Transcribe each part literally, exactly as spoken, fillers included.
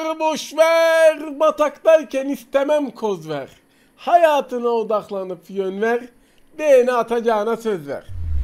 Batakları boş ver, bataktayken istemem koz ver. Hayatına odaklanıp yön ver, beğeni atacağına söz ver.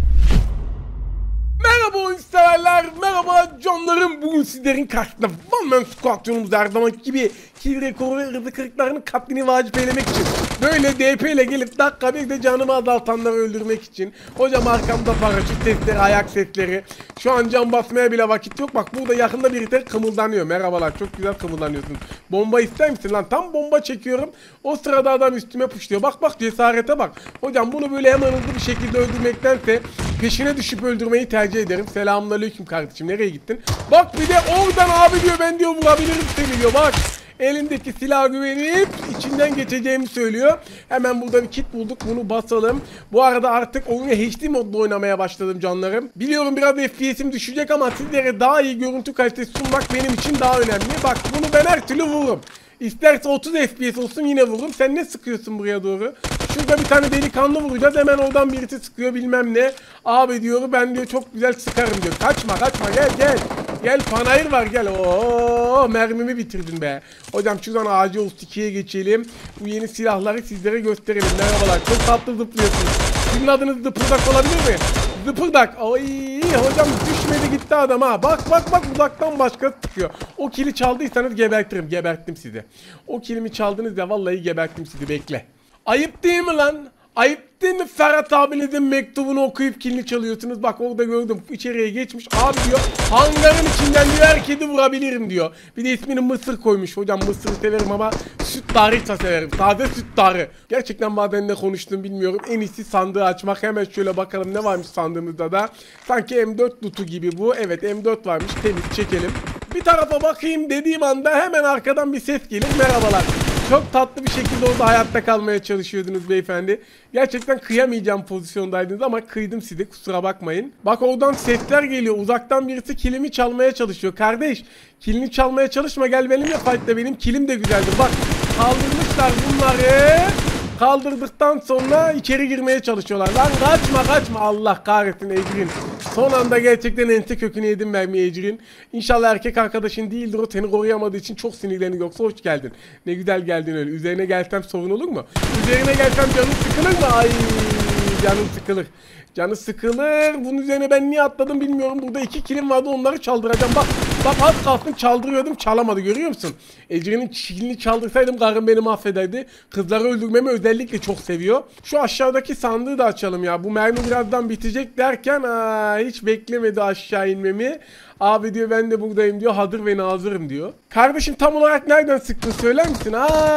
Merhaba oyun severler, merhaba canlarım. Bugün sizlerin karşısında One Man Squad'ımızda her zaman gibi kill rekoru ve hızlı kırıklarını katlini vacip eylemek için, böyle D P ile gelip dakika bir de canımı azaltanları öldürmek için. Hocam arkamda paraşüt sesleri, ayak sesleri. Şu an can basmaya bile vakit yok. Bak burada yakında biri kımıldanıyor. Merhabalar, çok güzel kımıldanıyorsun. Bomba ister misin lan? Tam bomba çekiyorum. O sırada adam üstüme puşluyor. Bak bak, cesarete bak. Hocam bunu böyle hemen hızlı bir şekilde öldürmektense peşine düşüp öldürmeyi tercih ederim. Selamünaleyküm kardeşim, nereye gittin? Bak bir de oradan abi diyor, ben diyor vurabilirim seni diyor. Bak elindeki silah güvenip içinden geçeceğimi söylüyor. Hemen burada bir kit bulduk, bunu basalım. Bu arada artık oyunu H D modda oynamaya başladım canlarım. Biliyorum biraz F P S'im düşecek ama sizlere daha iyi görüntü kalitesi sunmak benim için daha önemli. Bak bunu ben her türlü vururum. İsterse otuz F P S olsun yine vururum. Sen ne sıkıyorsun buraya doğru? Şurada bir tane delikanlı vuracağız. Hemen oradan birisi sıkıyor bilmem ne. Abi diyor, ben diyor çok güzel sıkarım diyor. Kaçma kaçma, gel gel. Gel, panayır var gel. Oo, mermimi bitirdin be. Hocam şuradan A C otuz ikiye geçelim. Bu yeni silahları sizlere gösterelim. Merhabalar, çok tatlı zıplıyorsunuz. Sizin adınız Zıpırdak olabilir mi? Zıpırdak. Ay hocam düşmedi gitti adam ha. Bak bak bak, uzaktan başkası çıkıyor. O kili çaldıysanız gebertirim. Geberttim sizi. O kilimi çaldınız ya, vallahi geberttim sizi, bekle. Ayıp değil mi lan? Ayıp değil mi? Ferhat abinizin mektubunu okuyup kilini çalıyorsunuz. Bak orada gördüm, içeriye geçmiş. Abi diyor hangarın içinden diyor her kedi vurabilirim diyor. Bir de ismini Mısır koymuş. Hocam Mısır'ı severim ama süt tarihsa severim. Taze süt tarih. Gerçekten bazen ne konuştuğumu bilmiyorum. En iyisi sandığı açmak. Hemen şöyle bakalım ne varmış sandığımızda da. Sanki M dört lootu gibi bu. Evet, M dört varmış. Temiz, çekelim. Bir tarafa bakayım dediğim anda hemen arkadan bir ses gelir. Merhabalar. Çok tatlı bir şekilde orada hayatta kalmaya çalışıyordunuz beyefendi. Gerçekten kıyamayacağım pozisyondaydınız ama kıydım size, kusura bakmayın. Bak oradan sesler geliyor. Uzaktan birisi kilimi çalmaya çalışıyor. Kardeş, kilini çalmaya çalışma, gel benimle fight'la, benim kilim de güzeldir. Bak kaldırmışlar bunları. Kaldırdıktan sonra içeri girmeye çalışıyorlar. Lan kaçma kaçma, Allah kahretsin Ecrin. Son anda gerçekten ente kökünü yedim mermi Ecrin. İnşallah erkek arkadaşın değildir, o seni koruyamadığı için çok sinirleniyor. Yoksa hoş geldin. Ne güzel geldin öyle. Üzerine gelsem sorun olur mu? Üzerine gelsem canın sıkılır mı? Ay canın sıkılır. Canı sıkılır. Bunun üzerine ben niye atladım bilmiyorum. Burada iki kilim vardı, onları çaldıracağım. Bak bak, az kalsın çaldırıyordum, çalamadı, görüyor musun? Ecrin'in kilini çaldırsaydım karım beni mahvederdi. Kızları öldürmemi özellikle çok seviyor. Şu aşağıdaki sandığı da açalım ya. Bu mermi birazdan bitecek derken aa, hiç beklemedi aşağı inmemi. Abi diyor ben de buradayım diyor, hazır ve nazırım diyor. Kardeşim tam olarak nereden sıktın söyler misin?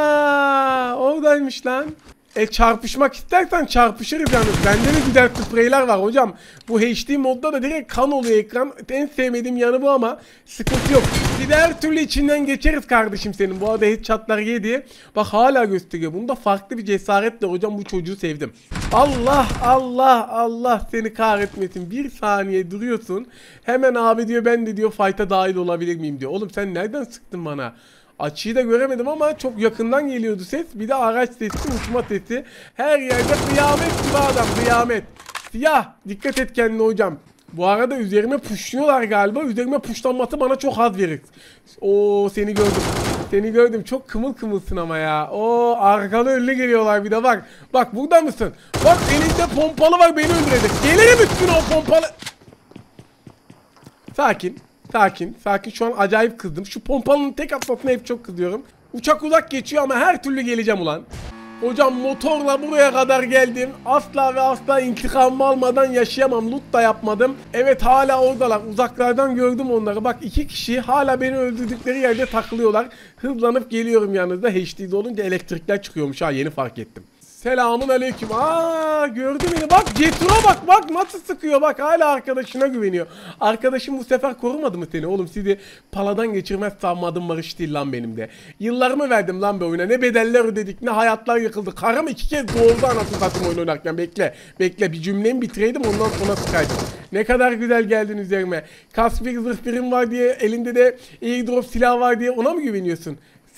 Aa, oradaymış lan. E çarpışmak istersen çarpışırız yalnız. Bende de güzel spreyler var hocam. Bu H D modda da direkt kan oluyor ekran. En sevmediğim yanı bu ama sıkıntı yok. Bir de her türlü içinden geçeriz kardeşim senin. Bu arada headshotlar yedi. Bak hala gösteriyor. Bunda farklı bir cesaretle hocam, bu çocuğu sevdim. Allah Allah Allah seni kahretmesin. Bir saniye duruyorsun. Hemen abi diyor ben de diyor fight'a dahil olabilir miyim diyor. Oğlum sen nereden sıktın bana? Açıyı da göremedim ama çok yakından geliyordu ses. Bir de araç sesi, uçma sesi. Her yerde kıyamet gibi adam, kıyamet. Siyah, dikkat et kendine hocam. Bu arada üzerime puşluyorlar galiba. Üzerime puşlanması bana çok haz verir. Oo seni gördüm. Seni gördüm. Çok kımıl kımılsın ama ya. Oo arkalı önlü geliyorlar bir de bak. Bak burada mısın? Bak elinde pompalı var, beni öldürecek. Gelirim üstüne o pompalı. Sakin. Sakin, sakin. Şu an acayip kızdım. Şu pompalının tek atmasına hep çok kızıyorum. Uçak uzak geçiyor ama her türlü geleceğim ulan. Hocam motorla buraya kadar geldim. Asla ve asla intikamımı almadan yaşayamam. Loot da yapmadım. Evet hala oradalar. Uzaklardan gördüm onları. Bak iki kişi hala beni öldürdükleri yerde takılıyorlar. Hızlanıp geliyorum yanınızda. H D'de olunca elektrikler çıkıyormuş ha, yeni fark ettim. Selamun aleyküm. Aa gördü beni. Bak Cesur'a bak bak nasıl sıkıyor. Bak hala arkadaşına güveniyor. Arkadaşım bu sefer korumadı mı seni? Oğlum sizi paladan geçirmez sanmadım barış değil lan benim de. Yıllarımı verdim lan bu oyuna. Ne bedeller ödedik, ne hayatlar yıkıldı. Karım iki kez doğurdu anasını satayım oyun oynarken. Bekle. Bekle bir cümlemi bitireydim ondan sonra sıkaydım. Ne kadar güzel geldin üzerime. Kas bir zırh birim var diye, elinde de airdrop silah var diye ona mı güveniyorsun?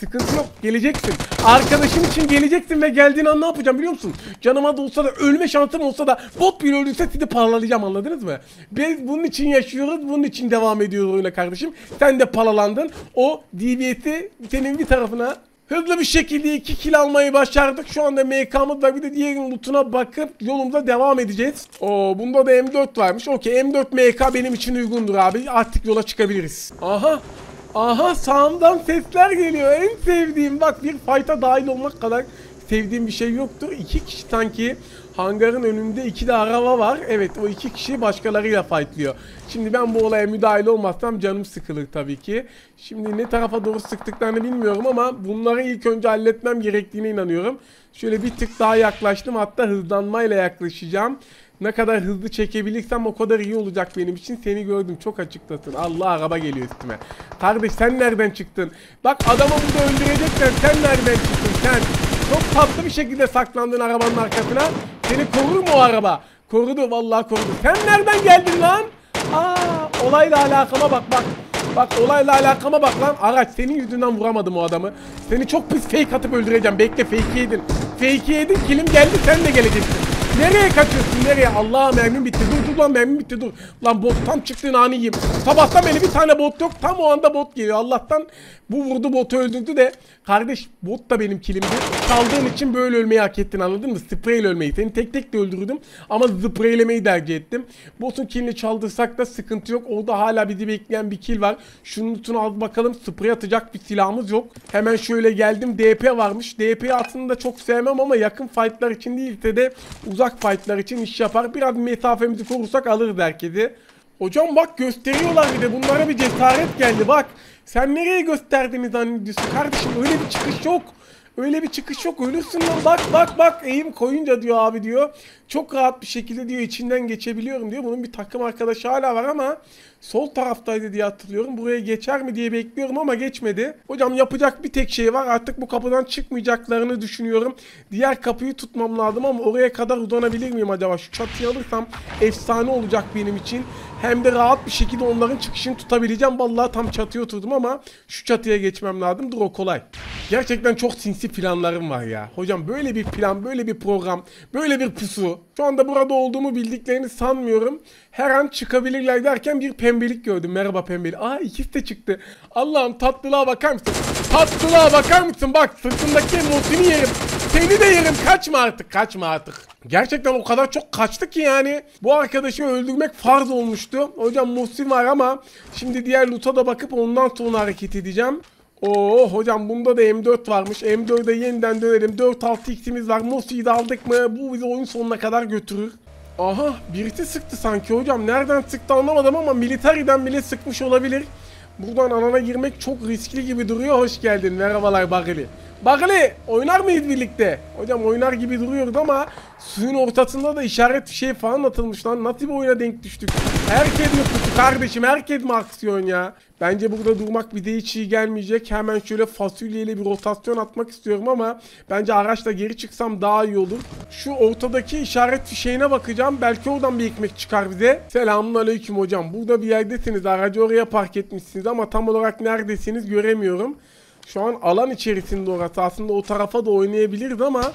Sıkıntı yok. Geleceksin. Arkadaşın için geleceksin ve geldiğin an ne yapacağım biliyor musun? Canıma da olsa da ölme şansım olsa da bot bile öldürse sizi paralayacağım, anladınız mı? Biz bunun için yaşıyoruz. Bunun için devam ediyoruz oyuna kardeşim. Sen de paralandın. O D B S'i senin bir tarafına hızlı bir şekilde iki kill almayı başardık. Şu anda M K'mız var. Bir de diğerinin lootuna bakıp yolumuza devam edeceğiz. Oo, bunda da M dört varmış. Okey, M dört M K benim için uygundur abi. Artık yola çıkabiliriz. Aha. Aha, sağımdan sesler geliyor. En sevdiğim, bak, bir fight'a dahil olmak kadar sevdiğim bir şey yoktur. İki kişi sanki hangarın önünde, iki de araba var. Evet, o iki kişi başkalarıyla fightlıyor. Şimdi ben bu olaya müdahil olmazsam canım sıkılır tabii ki. Şimdi ne tarafa doğru sıktıklarını bilmiyorum ama bunları ilk önce halletmem gerektiğine inanıyorum. Şöyle bir tık daha yaklaştım, hatta hızlanmayla yaklaşacağım. Ne kadar hızlı çekebilirsem o kadar iyi olacak benim için. Seni gördüm, çok açıktasın. Allah, araba geliyor üstüme. Kardeş sen nereden çıktın? Bak, adamı burada öldürecekler. Sen nereden çıktın sen? Çok tatlı bir şekilde saklandın arabanın arkasına. Seni korur mu o araba? Korudu, vallahi korudu. Sen nereden geldin lan? Aa, olayla alakama bak bak. Bak, olayla alakama bak lan. Araç, senin yüzünden vuramadım o adamı. Seni çok pis fake atıp öldüreceğim. Bekle, fake yedin. Fake yedin, kilim geldi, sen de geleceksin. Nereye kaçıyorsun, nereye? Allah, mermim bitti. Dur dur lan, mermim bitti, dur. Lan bot tam çıktığın anı yiyeyim. Sabahtan beri bir tane bot yok. Tam o anda bot geliyor. Allah'tan bu vurdu, botu öldürdü de. Kardeş, bot da benim kilimdi. Çaldığın için böyle ölmeyi hak ettin, anladın mı? Spreyle ölmeyi. Seni tek tek de öldürdüm. Ama spreylemeyi tercih ettim. Botun kilini çaldırsak da sıkıntı yok. Orada hala bizi bekleyen bir kill var. Şunun lootunu al bakalım. Sprey atacak bir silahımız yok. Hemen şöyle geldim. D P varmış. D P'yi aslında çok sevmem ama yakın fightlar için değilse de uzak fightlar için iş yapar. Biraz mesafemizi korursak alırız herkesi. Hocam bak, gösteriyorlar bir de. Bunlara bir cesaret geldi bak. Sen nereye gösterdiğini zannediyorsun kardeşim? Öyle bir çıkış yok. Öyle bir çıkış yok. Ölürsün lan. Bak bak bak. Eğim koyunca diyor abi diyor. Çok rahat bir şekilde diyor içinden geçebiliyorum diyor. Bunun bir takım arkadaşı hala var ama sol taraftaydı diye hatırlıyorum. Buraya geçer mi diye bekliyorum ama geçmedi. Hocam yapacak bir tek şey var. Artık bu kapıdan çıkmayacaklarını düşünüyorum. Diğer kapıyı tutmam lazım ama oraya kadar uzanabilir miyim acaba? Şu çatıyı alırsam efsane olacak benim için. Hem de rahat bir şekilde onların çıkışını tutabileceğim. Vallahi tam çatıya oturdum ama şu çatıya geçmem lazım. Dur, o kolay. Gerçekten çok sinsi planlarım var ya. Hocam böyle bir plan, böyle bir program, böyle bir pusu. Şu anda burada olduğumu bildiklerini sanmıyorum. Her an çıkabilirler derken bir pembelik gördüm. Merhaba pembeli. Aa, ikisi de çıktı. Allah'ım, tatlılığa bakar mısın? Tatlılığa bakar mısın? Bak, sırtındaki emotini yerim. Seni de yerim. Kaçma artık. Kaçma artık. Gerçekten o kadar çok kaçtı ki yani. Bu arkadaşı öldürmek farz olmuştu. Hocam Muhsin var ama şimdi diğer loot'a da bakıp ondan sonra hareket edeceğim. Oo hocam, bunda da M dört varmış. M dört'e yeniden dönelim. dört altı x'imiz var. Mosi'yi de aldık mı bu bizi oyun sonuna kadar götürür. Aha, birisi sıktı sanki hocam. Nereden sıktı anlamadım ama militariden bile sıkmış olabilir. Buradan alana girmek çok riskli gibi duruyor. Hoş geldin. Merhabalar Bagli. Bagli, oynar mıyız birlikte? Hocam oynar gibi duruyordu ama suyun ortasında da işaret bir şey falan atılmış lan. Nasıl bir oyuna denk düştük? Herkes mi kutu kardeşim? Herkes mi aksiyon ya? Bence burada durmak bize hiç iyi gelmeyecek. Hemen şöyle fasulyeyle bir rotasyon atmak istiyorum ama bence araçla geri çıksam daha iyi olur. Şu ortadaki işaret fişeğine bakacağım. Belki oradan bir ekmek çıkar bize. Selamünaleyküm hocam. Burada bir yerdesiniz. Aracı oraya park etmişsiniz ama tam olarak neredesiniz göremiyorum. Şu an alan içerisinde orası. Aslında o tarafa da oynayabiliriz ama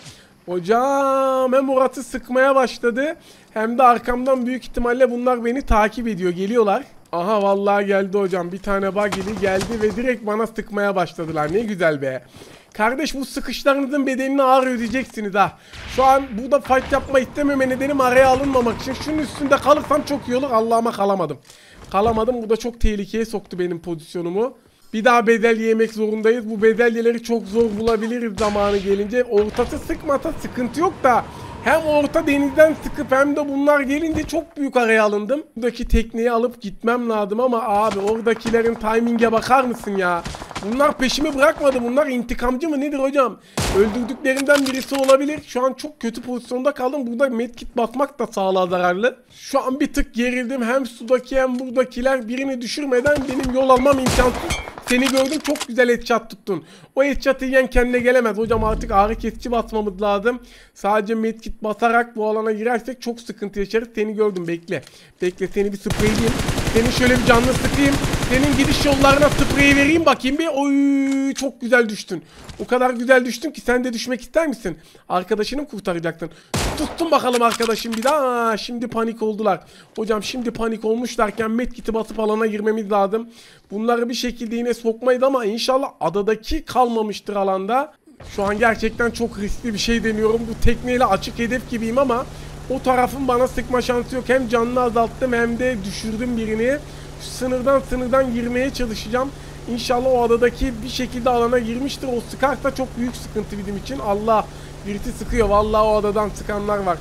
hocam hem orası sıkmaya başladı hem de arkamdan büyük ihtimalle bunlar beni takip ediyor. Geliyorlar. Aha, vallahi geldi hocam. Bir tane buggy geldi ve direkt bana sıkmaya başladılar. Ne güzel be. Kardeş, bu sıkışlarınızın bedelini ağır ödeyeceksiniz ha. Şu an burada fight yapma istememe nedenim araya alınmamak için. Şunun üstünde kalırsam çok iyi olur. Allah'ıma kalamadım. Kalamadım. Bu da çok tehlikeye soktu benim pozisyonumu. Bir daha bedelye yemek zorundayız. Bu bedelyeleri çok zor bulabiliriz zamanı gelince. Ortası sıkmasa sıkıntı yok da hem orta denizden sıkıp hem de bunlar gelince çok büyük araya alındım. Buradaki tekneyi alıp gitmem lazım ama abi oradakilerin timing'e bakar mısın ya? Bunlar peşimi bırakmadı. Bunlar intikamcı mı nedir hocam? Öldürdüklerinden birisi olabilir. Şu an çok kötü pozisyonda kaldım. Burada medkit basmak da sağlığa zararlı. Şu an bir tık gerildim. Hem sudaki hem buradakiler birini düşürmeden benim yol almam imkansız. Seni gördüm, çok güzel headshot tuttun. O headshot'ı yiyen kendine gelemez. Hocam artık ağrı kesici basmamız lazım. Sadece medkit basarak bu alana girersek çok sıkıntı yaşarız. Seni gördüm, bekle. Bekle, seni bir spreyleyeyim. Seni şöyle bir canlı sıkayım. Senin gidiş yollarına spreyi vereyim bakayım bir. Oy, çok güzel düştün. O kadar güzel düştün ki sen de düşmek ister misin? Arkadaşını mı kurtaracaktın? Tuttun bakalım arkadaşım bir daha. Aa, şimdi panik oldular. Hocam şimdi panik olmuşlarken medkit'i basıp alana girmemiz lazım. Bunları bir şekilde yine sokmayız ama inşallah adadaki kalmamıştır alanda. Şu an gerçekten çok riskli bir şey deniyorum. Bu tekneyle açık hedef gibiyim ama o tarafın bana sıkma şansı yok. Hem canını azalttım hem de düşürdüm birini. Sınırdan sınırdan girmeye çalışacağım. İnşallah o adadaki bir şekilde alana girmiştir. O sıkarsa çok büyük sıkıntı bizim için. Allah, birisi sıkıyor. Vallahi o adadan sıkanlar var.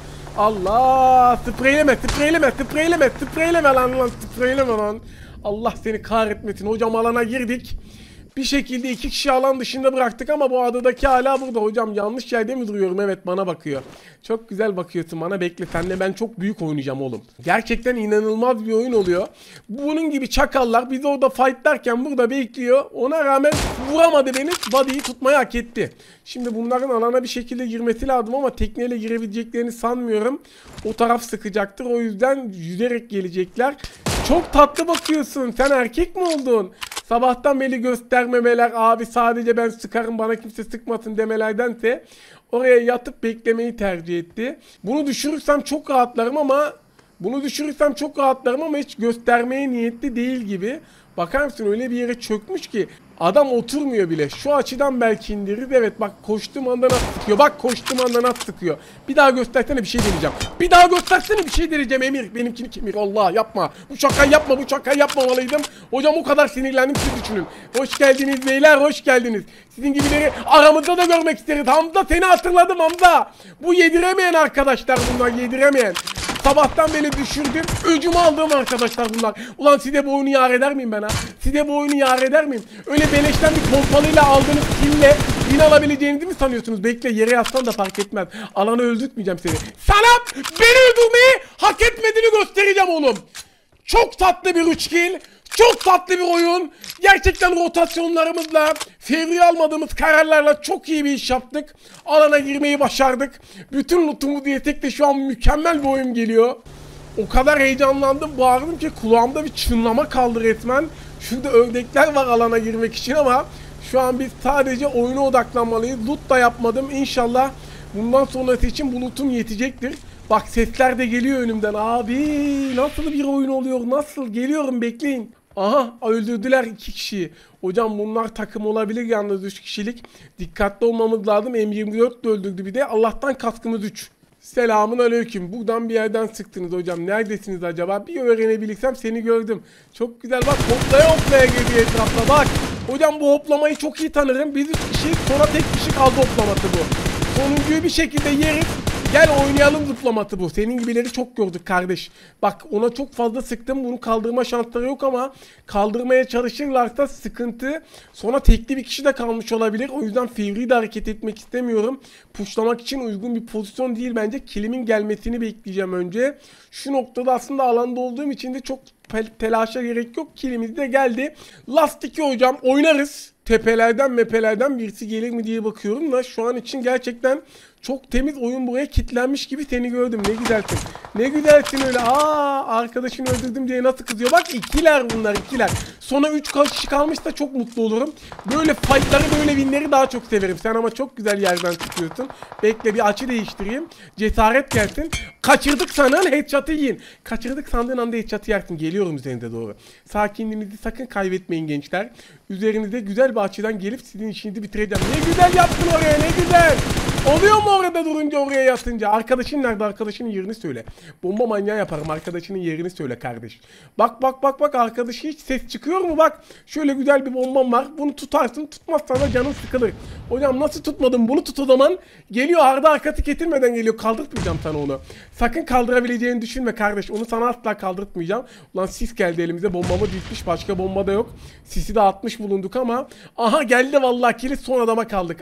Allah, spreyleme, spreyleme, spreyleme, spreyleme lan lan, spreyleme lan. Allah seni kahretmesin. Hocam alana girdik. Bir şekilde iki kişi alan dışında bıraktık ama bu adadaki hala burada. Hocam yanlış yerde mi duruyorum? Evet, bana bakıyor. Çok güzel bakıyorsun bana, bekle. Senle ben çok büyük oynayacağım oğlum. Gerçekten inanılmaz bir oyun oluyor. Bunun gibi çakallar bizi orada fightlarken burada bekliyor. Ona rağmen vuramadı beni. Body'yi tutmayı hak etti. Şimdi bunların alana bir şekilde girmesi lazım ama tekneyle girebileceklerini sanmıyorum. O taraf sıkacaktır. O yüzden yüzerek gelecekler. Çok tatlı bakıyorsun. Sen erkek mi oldun? Sabahtan beri göstermemeler, abi sadece ben sıkarım bana kimse sıkmasın demelerdense oraya yatıp beklemeyi tercih etti. Bunu düşürürsem çok rahatlarım ama bunu düşürürsem çok rahatlarım ama hiç göstermeye niyetli değil gibi. Bakar mısın, öyle bir yere çökmüş ki adam oturmuyor bile. Şu açıdan belki indiririz. Evet bak, koştuğum anda nasıl sıkıyor. Bak koştuğum anda nasıl sıkıyor. Bir daha göstersene, bir şey deneyeceğim. Bir daha göstersene, bir şey deneyeceğim Emir. Benimkini kemir. Allah yapma. Bu şakayı yapma. Bu şakayı yapmamalıydım. Hocam o kadar sinirlendim, siz düşünün. Hoş geldiniz beyler, hoş geldiniz. Sizin gibileri aramızda da görmek isteriz. Hamza, seni hatırladım Hamza. Bu yediremeyen arkadaşlar bunlar, yediremeyen. Sabahtan beri düşürdüm. Öcümü aldığım arkadaşlar bunlar. Ulan size bu oyunu yar eder miyim ben ha? Size bu oyunu yar eder miyim? Öyle beleşten bir pompalıyla aldığınız kille win alabileceğinizi mi sanıyorsunuz? Bekle, yere yatsan da fark etmez. Alanı öldürtmeyeceğim seni. Sana beni öldürmeyi hak etmediğini göstereceğim oğlum. Çok tatlı bir üç kill. Çok tatlı bir oyun. Gerçekten rotasyonlarımızla, fevri almadığımız kararlarla çok iyi bir iş yaptık. Alana girmeyi başardık. Bütün lootumuzu yetek de şu an mükemmel bir oyun geliyor. O kadar heyecanlandım, bağırdım ki kulağımda bir çınlama kaldı resmen. Şurada ördekler var alana girmek için ama şu an biz sadece oyuna odaklanmalıyız. Loot da yapmadım. İnşallah bundan sonrası için bu lootum yetecektir. Bak sesler de geliyor önümden. Abi nasıl bir oyun oluyor? Nasıl? Geliyorum, bekleyin. Aha, öldürdüler iki kişiyi. Hocam bunlar takım olabilir yalnız, üç kişilik. Dikkatli olmamız lazım. M yirmi dört de öldürdü bir de. Allah'tan kaskımız üç. Selamun aleyküm. Buradan bir yerden sıktınız hocam. Neredesiniz acaba? Bir öğrenebilirsem seni gördüm. Çok güzel bak, hoplaya hoplaya geliyor etrafta bak. Hocam bu hoplamayı çok iyi tanırım. Biz üç kişi, sonra tek kişi kaldı hoplaması bu. Sonuncuyu bir şekilde yeriz. Gel oynayalım zıplamatı bu. Senin gibileri çok gördük kardeş. Bak ona çok fazla sıktım. Bunu kaldırma şansları yok ama kaldırmaya çalışırlarsa sıkıntı. Sonra tekli bir kişi de kalmış olabilir. O yüzden fevri de hareket etmek istemiyorum. Puşlamak için uygun bir pozisyon değil bence. Kilimin gelmesini bekleyeceğim önce. Şu noktada aslında alanda olduğum için de çok telaşa gerek yok. Kilimiz de geldi. Last iki hocam, oynarız. Tepelerden mepelerden birisi gelir mi diye bakıyorum da şu an için gerçekten çok temiz oyun, buraya kilitlenmiş gibi seni gördüm. Ne güzelsin. Ne güzelsin öyle. Aa, arkadaşını öldürdüm diye nasıl kızıyor. Bak ikiler bunlar, ikiler. Sona üç kişi kalmışsa çok mutlu olurum. Böyle fightları, böyle winleri daha çok severim. Sen ama çok güzel yerden tutuyorsun. Bekle bir açı değiştireyim. Cesaret gelsin. Kaçırdık sanın headshot'ı yiyin. Kaçırdık sandığın anda headshot'ı yersin. Geliyorum üzerinize doğru. Sakinliğinizi sakın kaybetmeyin gençler. Üzerinize güzel bir açıdan gelip sizin işinizi bitireceğim. Ne güzel yaptın oraya, ne güzel. Oluyor mu orada durunca, oraya yatınca? Arkadaşın nerede? Arkadaşının yerini söyle. Bomba manyağı yaparım. Arkadaşının yerini söyle kardeş. Bak bak bak bak, arkadaşı hiç ses çıkıyor mu? Bak şöyle güzel bir bombam var. Bunu tutarsın, tutmazsan da canın sıkılır. Hocam nasıl tutmadım? Bunu tut o zaman. Geliyor arda arkası getirmeden geliyor. Kaldırtmayacağım sana onu. Sakın kaldırabileceğini düşünme kardeş. Onu sana asla kaldırtmayacağım. Ulan sis geldi elimize. Bombamı düşmüş. Başka bomba da yok. Sisi de atmış bulunduk ama. Aha geldi vallahi, kilit son adama kaldık.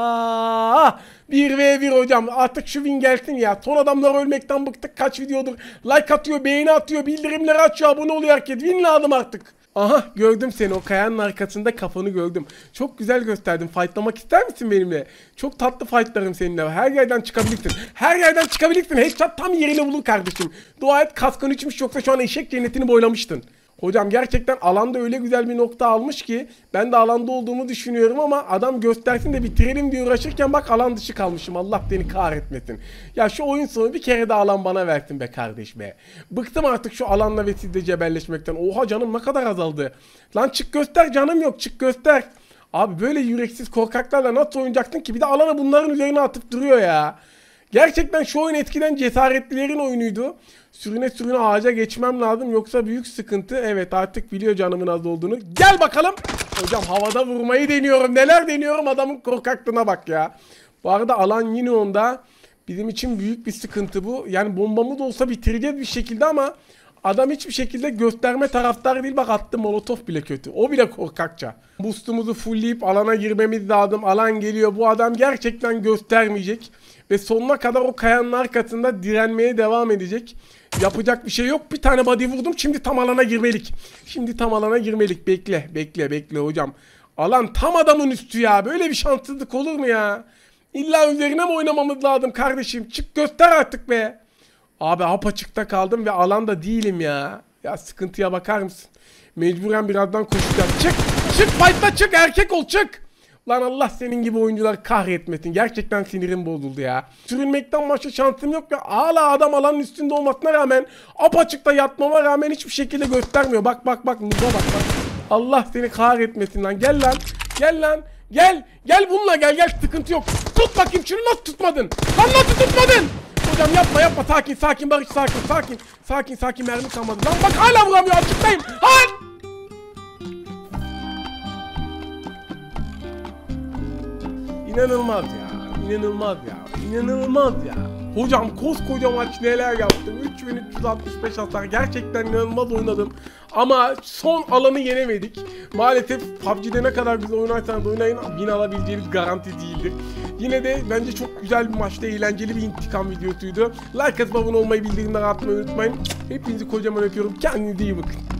Allah! bir ve bir hocam. Artık şu win gelsin ya. Son adamlar ölmekten bıktık. Kaç videodur like atıyor, beğeni atıyor, bildirimleri açıyor, abone oluyor herkes. Win lazım artık. Aha gördüm seni, o kayanın arkasında kafanı gördüm. Çok güzel gösterdin. Fightlamak ister misin benimle? Çok tatlı fightlarım seninle. Her yerden çıkabilirsin. Her yerden çıkabilirsin. Headshot tam yerini bulur kardeşim. Dua et kaskın içmiş, yoksa şu an eşek cennetini boylamıştın. Hocam gerçekten alanda öyle güzel bir nokta almış ki ben de alanda olduğumu düşünüyorum ama adam göstersin de bitirelim diye uğraşırken bak alan dışı kalmışım. Allah beni kahretmesin. Ya şu oyun sonu bir kere de alan bana versin be kardeş be. Bıktım artık şu alanla ve sizle cebelleşmekten. Oha canım ne kadar azaldı. Lan çık göster, canım yok, çık göster. Abi böyle yüreksiz korkaklarla nasıl oynayacaksın ki? Bir de alana bunların üzerine atıp duruyor ya. Gerçekten şu oyun eskiden cesaretlilerin oyunuydu. Sürüne sürüne ağaca geçmem lazım yoksa büyük sıkıntı. Evet artık biliyor canımın az olduğunu. Gel bakalım. Hocam havada vurmayı deniyorum. Neler deniyorum, adamın korkaklığına bak ya. Bu arada alan yine onda. Bizim için büyük bir sıkıntı bu. Yani bombamız olsa bitireceğiz bir şekilde ama adam hiçbir şekilde gösterme taraftarı değil. Bak attı molotof bile kötü. O bile korkakça. Boostumuzu fullleyip alana girmemiz lazım. Alan geliyor. Bu adam gerçekten göstermeyecek. Ve sonuna kadar o kayanın arkasında direnmeye devam edecek. Yapacak bir şey yok. Bir tane body vurdum. Şimdi tam alana girmelik. Şimdi tam alana girmelik. Bekle. Bekle. Bekle hocam. Alan tam adamın üstü ya. Böyle bir şanssızlık olur mu ya? İlla üzerine mi oynamamız lazım kardeşim? Çık göster artık be. Abi apaçıkta kaldım ve alanda değilim ya. Ya sıkıntıya bakar mısın? Mecburen birazdan koşacağım. Çık. Çık fight'ta çık. Erkek ol çık. Lan Allah senin gibi oyuncular kahretmesin. Gerçekten sinirim bozuldu ya. Sürünmekten başka şansım yok ya. Hala adam alanın üstünde olmasına rağmen, apaçıkta yatmama rağmen hiçbir şekilde göstermiyor. Bak bak bak. Nuza bak bak. Allah seni kahretmesin lan. Gel lan. Gel lan. Gel. Gel bununla gel gel. Sıkıntı yok. Tut bakayım şunu, nasıl tutmadın? Lan nasıl tutmadın? Hocam yapma yapma. Sakin sakin Barış, sakin sakin. Sakin sakin, mermi kalmadı. Lan bak hala vuramıyor, açıktayım. Hayır. İnanılmaz ya. İnanılmaz ya. İnanılmaz ya. Hocam koskoca maç neler yaptım. üç bin üç yüz altmış beş hasar. Gerçekten inanılmaz oynadım. Ama son alanı yenemedik. Maalesef P U B G'de ne kadar güzel oynarsanız oynayın, win alabileceğiniz garanti değildir. Yine de bence çok güzel bir maçta, eğlenceli bir intikam videosuydu. Like atıp abone olmayı, bildirimleri atmayı unutmayın. Hepinizi kocaman öpüyorum. Kendinize iyi bakın.